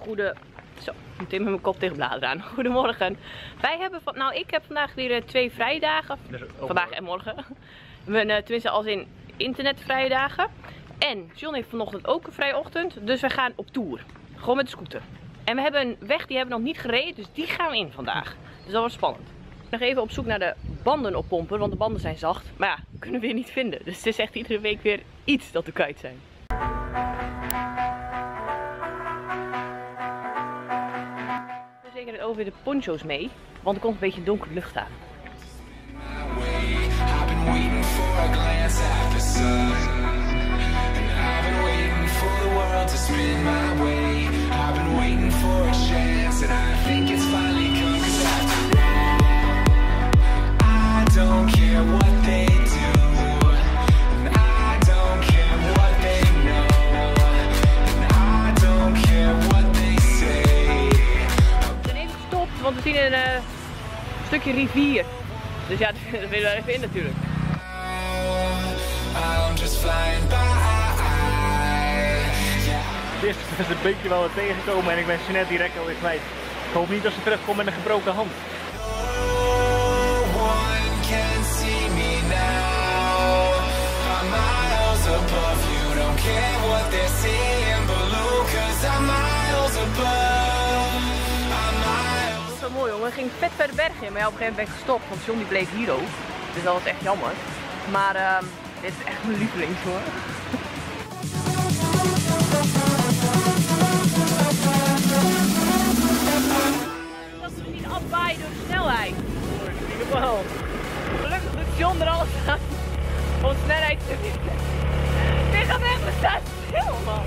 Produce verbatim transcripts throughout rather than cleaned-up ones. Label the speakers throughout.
Speaker 1: goede... Zo, meteen met mijn kop tegen bladeren aan. Goedemorgen. Wij hebben van... Nou, ik heb vandaag weer uh, twee vrijdagen. Dus vandaag en morgen. We, uh, tenminste als in internetvrijdagen. En John heeft vanochtend ook een vrije ochtend. Dus we gaan op tour. Gewoon met de scooter. En we hebben een weg die hebben we nog niet gereden. Dus die gaan we in vandaag. Dus dat wordt spannend. Nog even op zoek naar de banden oppompen. Want de banden zijn zacht. Maar ja, kunnen we weer niet vinden. Dus het is echt iedere week weer iets dat we kwijt zijn. Zeker het over weer de poncho's mee, want er komt een beetje donkere lucht aan. Want we zien een uh, stukje rivier. Dus ja, dat willen we even in natuurlijk.
Speaker 2: Het eerste is een beetje wel wat tegengekomen en ik ben ze net direct alweer kwijt. Ik hoop niet dat ze terugkomen met een gebroken hand.
Speaker 1: Mooi jongen, ging vet verder bergen in, maar ja, op een gegeven moment ben ik gestopt, want John die bleef hier ook. Dus dat was echt jammer. Maar uh, dit is echt mijn lievelings hoor. Dat ze niet afwaaien door de snelheid. Wow. Gelukkig doet John er alles aan om snelheid te winnen. Dit gaat echt, we staan stil man.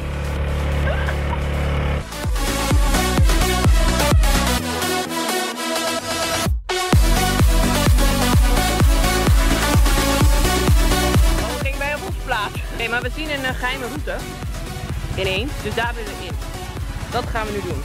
Speaker 1: Nee, maar we zien een uh, geheime route ineens, dus daar willen we in. Dat gaan we nu doen.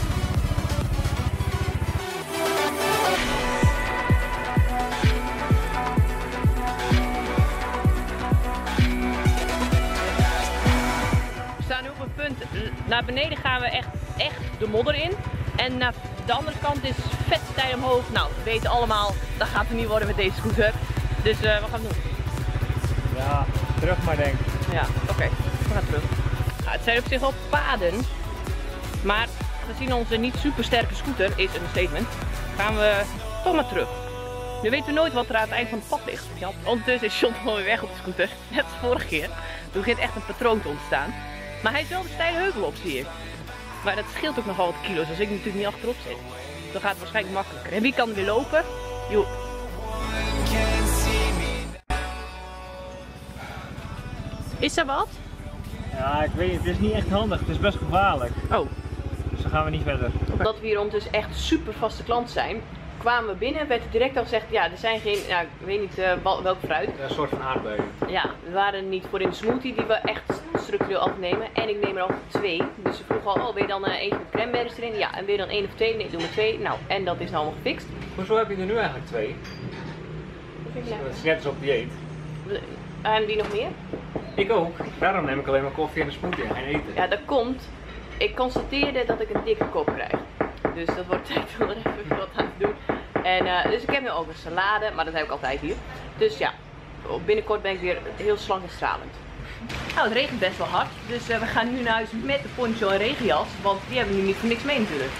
Speaker 1: We staan nu op een punt, naar beneden gaan we echt, echt de modder in. En naar de andere kant is vet steil omhoog. Nou, we weten allemaal, dat gaat het niet worden met deze scooter. Dus uh, wat gaan we doen?
Speaker 2: Ja, terug maar denk ik.
Speaker 1: Ja, oké. Okay. We gaan terug. Nou, het zijn op zich wel paden. Maar gezien onze niet super sterke scooter, is een statement, gaan we toch maar terug. Nu weten we nooit wat er aan het eind van het pad ligt. Ja, ondertussen is John gewoon weer weg op de scooter. Net als vorige keer. Toen begint echt een patroon te ontstaan. Maar hij is wel de steile heuvel op, zie je. Maar dat scheelt ook nogal wat kilo's als ik natuurlijk niet achterop zit. Dan gaat het waarschijnlijk makkelijker. En wie kan er weer lopen? Jo. Is er wat?
Speaker 2: Ja, ik weet het. Het is niet echt handig. Het is best gevaarlijk.
Speaker 1: Oh.
Speaker 2: Dus dan gaan we niet verder.
Speaker 1: Omdat we hier ondertussen echt super vaste klant zijn, kwamen we binnen en werd er direct al gezegd, ja, er zijn geen, nou, ik weet niet uh, welk fruit.
Speaker 2: Ja, een soort van aardbeien.
Speaker 1: Ja, we waren niet voor in de smoothie die we echt structureel altijd nemen. En ik neem er al twee. Dus ze vroegen al, oh, wil je dan uh, eentje met cranberries erin? Ja, en wil je dan één of twee? Nee, doe maar twee. Nou, en dat is nou allemaal gefixt.
Speaker 2: Hoezo heb je er nu eigenlijk twee?
Speaker 1: Wat vind je nou?
Speaker 2: Het is net als op dieet.
Speaker 1: En wie nog meer?
Speaker 2: Ik ook. Daarom neem ik alleen maar koffie en een smoothie en geen eten.
Speaker 1: Ja, dat komt. Ik constateerde dat ik een dikke kop krijg. Dus dat wordt tijd om er even wat aan te doen. En, uh, dus ik heb nu ook een salade, maar dat heb ik altijd hier. Dus ja, binnenkort ben ik weer heel slank en stralend. Nou, het regent best wel hard. Dus uh, we gaan nu naar huis met de poncho en regenjas. Want die hebben we nu niet voor niks mee natuurlijk.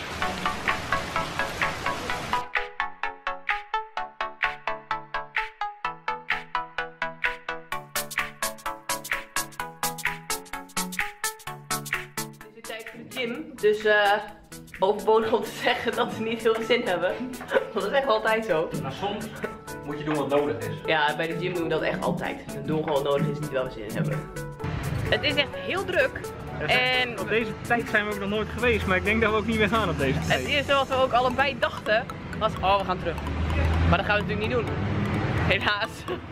Speaker 1: Gym, dus uh, overbodig om te zeggen dat we niet heel veel zin hebben. Want dat is echt altijd zo.
Speaker 2: Maar soms moet je doen wat nodig is.
Speaker 1: Ja, bij de gym doen we dat echt altijd. We doen gewoon wat nodig is, niet wel we zin in hebben. Het is echt heel druk.
Speaker 2: Ja, en op deze tijd zijn we ook nog nooit geweest, maar ik denk dat we ook niet meer gaan op deze tijd.
Speaker 1: Het eerste wat we ook allebei dachten was, oh we gaan terug. Maar dat gaan we natuurlijk niet doen. Helaas.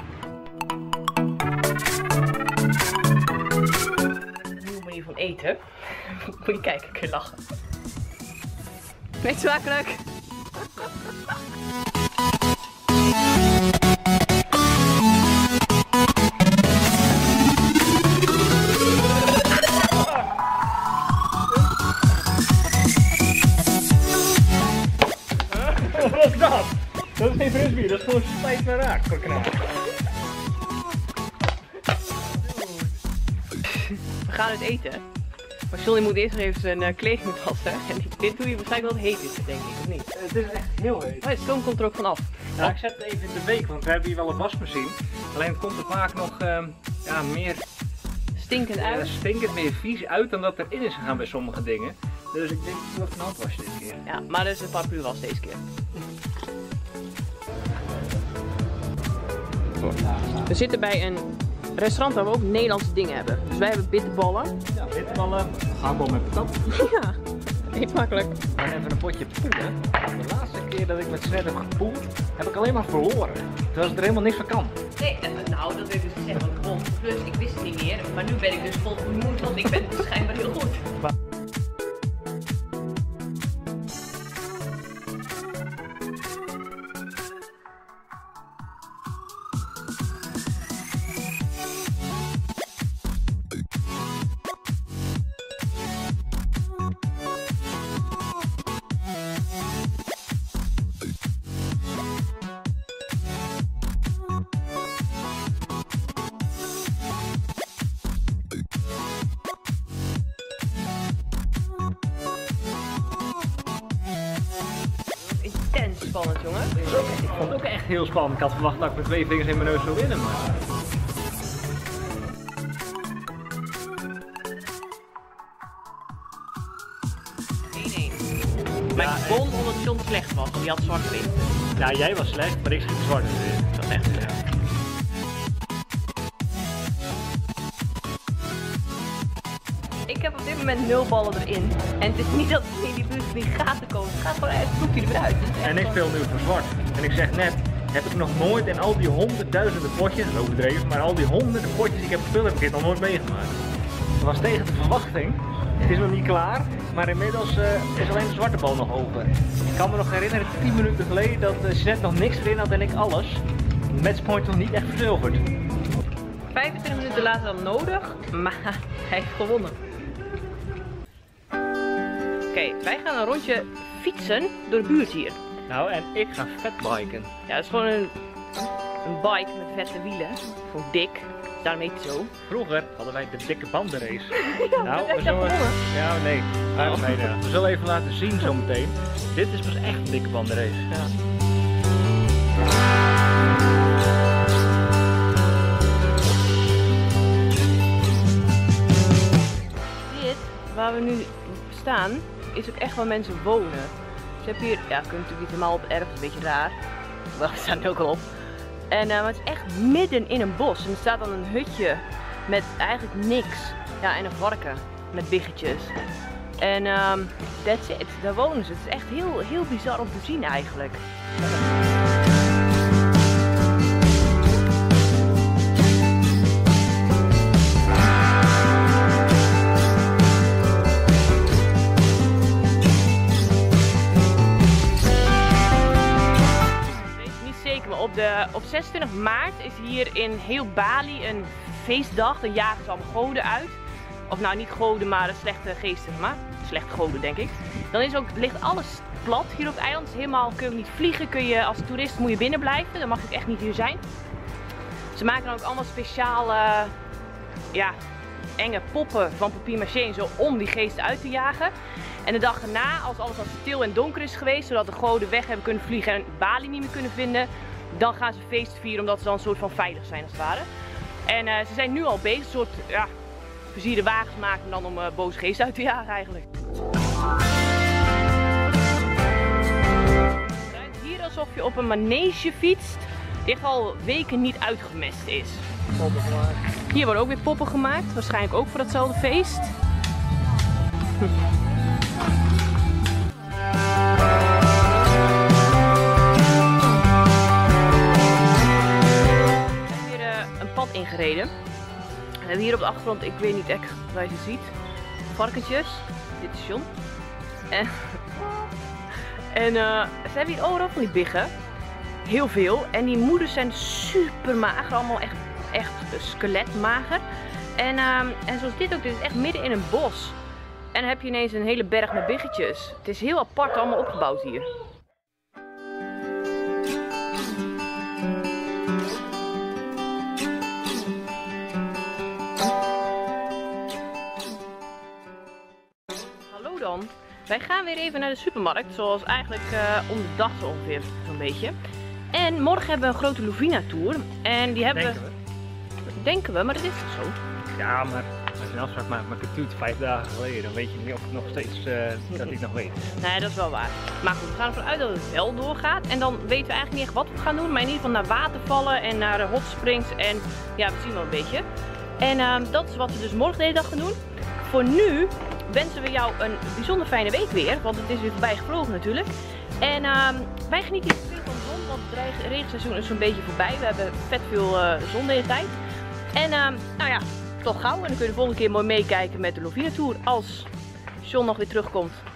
Speaker 1: Nieuwe manier van eten. Moet je kijken, kun je lachen. Eet smakelijk.
Speaker 2: dat is gewoon spijt me raak voor knaap.
Speaker 1: We gaan het eten. Maar Johnny moet eerst nog even zijn uh, kleding wassen. En dit doe je waarschijnlijk wel heet is, denk ik, of niet?
Speaker 2: Het is echt heel heet.
Speaker 1: Oh, de stoom komt er ook vanaf.
Speaker 2: Nou, ik zet het even in de week, want we hebben hier wel een wasmachine. Alleen het komt er vaak nog uh, ja, meer
Speaker 1: stinkend uit.
Speaker 2: Ja, stinkend meer vies uit dan dat erin is gegaan bij sommige dingen. Dus ik denk dat ik een hand wasje dit keer.
Speaker 1: Ja, maar dat is een paraplu was deze keer. We zitten bij een restaurant waar we ook Nederlandse dingen hebben. Dus wij hebben bitterballen.
Speaker 2: Ja, bitterballen, gehaktbal met patat.
Speaker 1: Ja, eet makkelijk.
Speaker 2: En even een potje poelen. De laatste keer dat ik met Snet heb gepoeld, heb ik alleen maar verloren. Terwijl het er helemaal niks van kan.
Speaker 1: Nee, nou dat weet ik dus gezegd, want ik won. Plus ik wist het niet meer. Maar nu ben ik dus vol vermoeid, want ik ben dus schijnbaar heel goed.
Speaker 2: Maar...
Speaker 1: Intens spannend, jongen.
Speaker 2: Ik vond het ook echt heel spannend. Ik had verwacht dat ik met twee vingers in mijn neus zou winnen, maar...
Speaker 1: één één. Maar ik won omdat John slecht was, want die had zwart wit.
Speaker 2: Ja, jij was slecht, maar ik schiet zwart weer.
Speaker 1: Dat is echt slecht. Ja. Ik heb op dit moment nul ballen erin. En het is niet dat het in die buurt van die gaten komen. Het gaat gewoon uit het snoepje eruit.
Speaker 2: En ik speel nu voor zwart. En ik zeg net, heb ik nog nooit in al die honderdduizenden potjes, dat is overdreven, maar al die honderden potjes die ik heb gespeeld, heb ik dit nog nooit meegemaakt. Dat was tegen de verwachting. Het is nog niet klaar, maar inmiddels uh, is alleen de zwarte bal nog over. Ik kan me nog herinneren, tien minuten geleden, dat uh, Snet nog niks erin had en ik alles. Matchpoint nog niet echt verzilverd.
Speaker 1: vijfentwintig minuten later dan nodig, maar hij heeft gewonnen. Oké, okay, wij gaan een rondje fietsen door de buurt hier.
Speaker 2: Nou, en ik ga fatbiken.
Speaker 1: Ja, het is gewoon een, een bike met vette wielen. Gewoon dik. Daarom heet het zo.
Speaker 2: Vroeger hadden wij de dikke bandenrace.
Speaker 1: Ja,
Speaker 2: nou, we zullen... Ja, nee. Oh. nee, nee. We zullen even laten zien zometeen. Dit is pas echt een dikke bandenrace. Ja.
Speaker 1: Dit, waar we nu staan, is ook echt waar mensen wonen. Dus je hebt hier, ja, je kunt natuurlijk niet helemaal op erf, een beetje raar. Maar we staan er ook al op. En uh, maar het is echt midden in een bos. En er staat dan een hutje met eigenlijk niks. Ja, en een varken met biggetjes. En um, that's it, daar wonen ze. Het is echt heel, heel bizar om te zien eigenlijk. Op, de, op zesentwintig maart is hier in heel Bali een feestdag. Dan jagen ze allemaal goden uit. Of nou niet goden, maar slechte geesten. Maar slechte goden, denk ik. Dan is ook, ligt alles plat hier op het eiland. Dus helemaal kun je niet vliegen. Kun je, als toerist moet je binnen blijven. Dan mag ik echt niet hier zijn. Ze maken dan ook allemaal speciale ja, enge poppen van papier-mâché zo om die geesten uit te jagen. En de dag erna, als alles wat stil en donker is geweest, zodat de goden weg hebben kunnen vliegen en Bali niet meer kunnen vinden, dan gaan ze feest vieren omdat ze dan een soort van veilig zijn als het ware. En uh, ze zijn nu al bezig, een soort ja, versierde wagens maken dan om uh, boze geesten uit te jagen eigenlijk. Het ruikt hier alsof je op een manege fietst die echt al weken niet uitgemest is.
Speaker 2: Poppen gemaakt.
Speaker 1: Hier worden ook weer poppen gemaakt, waarschijnlijk ook voor datzelfde feest. Hm. Ingereden. We hebben hier op de achtergrond, ik weet niet echt waar je ze ziet, varkentjes. Dit is John. En, en uh, ze hebben hier overal van die biggen. Heel veel. En die moeders zijn super mager. Allemaal echt, echt skeletmager. En, uh, en zoals dit ook, dit is echt midden in een bos. En dan heb je ineens een hele berg met biggetjes. Het is heel apart allemaal opgebouwd hier. dan? Wij gaan weer even naar de supermarkt, zoals eigenlijk uh, om de dag zo ongeveer, zo'n beetje. En morgen hebben we een grote Lovina Tour. En die hebben
Speaker 2: Denken
Speaker 1: we...
Speaker 2: we.
Speaker 1: Denken we, maar dat is toch zo?
Speaker 2: Ja, maar als je een afspraak maakt met Katoet vijf dagen geleden, dan weet je niet of het nog steeds uh, dat hij het nog weet.
Speaker 1: Nee, dat is wel waar. Maar goed, we gaan ervan uit dat het wel doorgaat. En dan weten we eigenlijk niet echt wat we gaan doen. Maar in ieder geval naar watervallen en naar hot springs. En ja, we zien wel een beetje. En uh, dat is wat we dus morgen de hele dag gaan doen. Voor nu wensen we jou een bijzonder fijne week weer. Want het is weer voorbij gevlogen natuurlijk. En uh, wij genieten hier veel van de zon. Want het regenseizoen is zo'n beetje voorbij. We hebben vet veel uh, zon de hele tijd. En uh, nou ja, toch gauw. En dan kun je de volgende keer mooi meekijken met de Lovina Tour. Als John nog weer terugkomt.